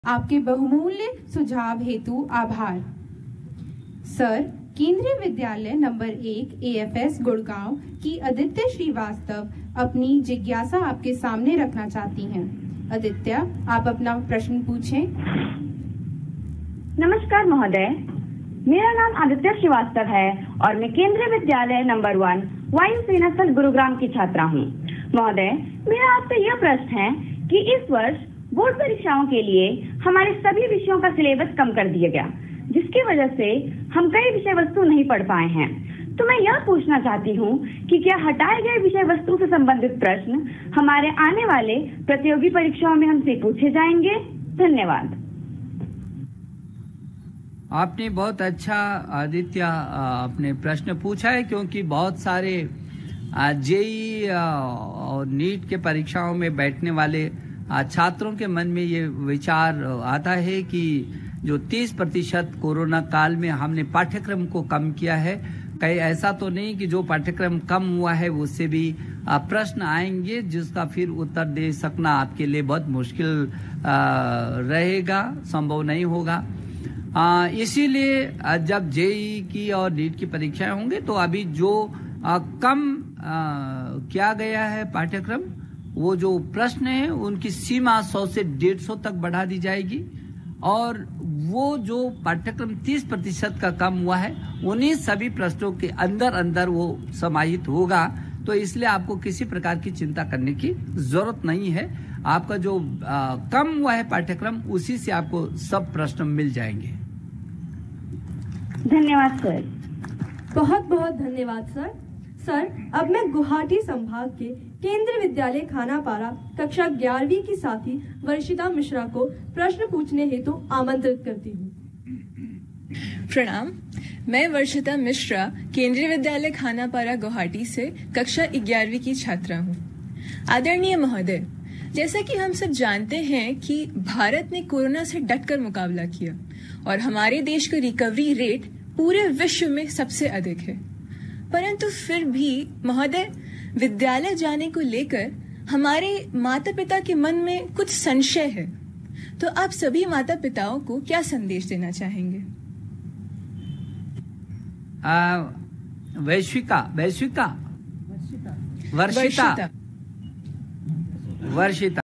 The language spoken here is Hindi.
आपके बहुमूल्य सुझाव हेतु आभार। सर, केंद्रीय विद्यालय नंबर 1 AFS गुड़गांव की आदित्य श्रीवास्तव अपनी जिज्ञासा आपके सामने रखना चाहती हैं। आदित्य, आप अपना प्रश्न पूछें। नमस्कार महोदय, मेरा नाम आदित्य श्रीवास्तव है और मैं केंद्रीय विद्यालय नंबर 1 वायु सेना स्थल गुरुग्राम की छात्रा हूँ। महोदय, मेरा आपसे यह प्रश्न है कि इस वर्ष बोर्ड परीक्षाओं के लिए हमारे सभी विषयों का सिलेबस कम कर दिया गया, जिसकी वजह से हम कई विषय वस्तु नहीं पढ़ पाए हैं। तो मैं यह पूछना चाहती हूँ कि क्या हटाए गए विषय वस्तु से संबंधित प्रश्न हमारे आने वाले प्रतियोगी परीक्षाओं में हमसे पूछे जाएंगे? धन्यवाद। आपने बहुत अच्छा आदित्य अपने प्रश्न पूछा है, क्योंकि बहुत सारे जेई और नीट के परीक्षाओं में बैठने वाले छात्रों के मन में ये विचार आता है कि जो 30% कोरोना काल में हमने पाठ्यक्रम को कम किया है, कहीं ऐसा तो नहीं कि जो पाठ्यक्रम कम हुआ है उससे भी प्रश्न आएंगे जिसका फिर उत्तर दे सकना आपके लिए बहुत मुश्किल रहेगा, संभव नहीं होगा। इसीलिए जब जेई की और नीट की परीक्षाएं होंगे तो अभी जो कम किया गया है पाठ्यक्रम, वो जो प्रश्न है उनकी सीमा 100 से 150 तक बढ़ा दी जाएगी और वो जो पाठ्यक्रम 30% का कम हुआ है उन्हीं सभी प्रश्नों के अंदर वो समाहित होगा। तो इसलिए आपको किसी प्रकार की चिंता करने की जरूरत नहीं है। आपका जो कम हुआ है पाठ्यक्रम, उसी से आपको सब प्रश्न मिल जाएंगे। धन्यवाद सर। बहुत बहुत धन्यवाद सर। सर, अब मैं गुवाहाटी संभाग के केंद्रीय विद्यालय खानापारा कक्षा 11वीं की साथी वर्षिता मिश्रा को प्रश्न पूछने हेतु आमंत्रित करती हूँ। प्रणाम, मैं वर्षिता मिश्रा केंद्रीय विद्यालय खानापारा गुवाहाटी से कक्षा 11वीं की छात्रा हूँ। आदरणीय महोदय, जैसा कि हम सब जानते हैं कि भारत ने कोरोना से डटकर मुकाबला किया और हमारे देश का रिकवरी रेट पूरे विश्व में सबसे अधिक है। परंतु फिर भी महोदय, विद्यालय जाने को लेकर हमारे माता पिता के मन में कुछ संशय है। तो आप सभी माता पिताओं को क्या संदेश देना चाहेंगे? वर्षिता